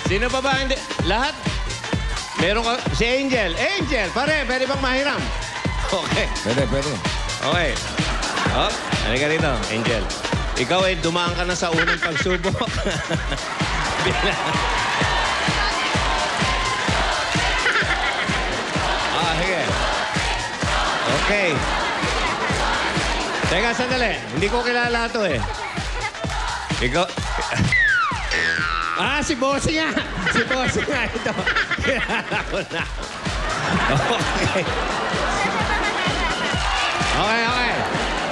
Sino pa ba hindi? Lahat? Meron ka... Si Angel. Angel, pare, pwede bang mahiram? Okay. Pwede, pwede. Okay. Oh, halika rito, Angel. Ikaw ay dumaan ka na sa unang pagsubok. Sige. Okay. Teka, sandali. Hindi ko kilala ito eh. Ikaw... si Bossy nga! Si Bossy nga ito. Kilala ko na. Okay. Okay, okay.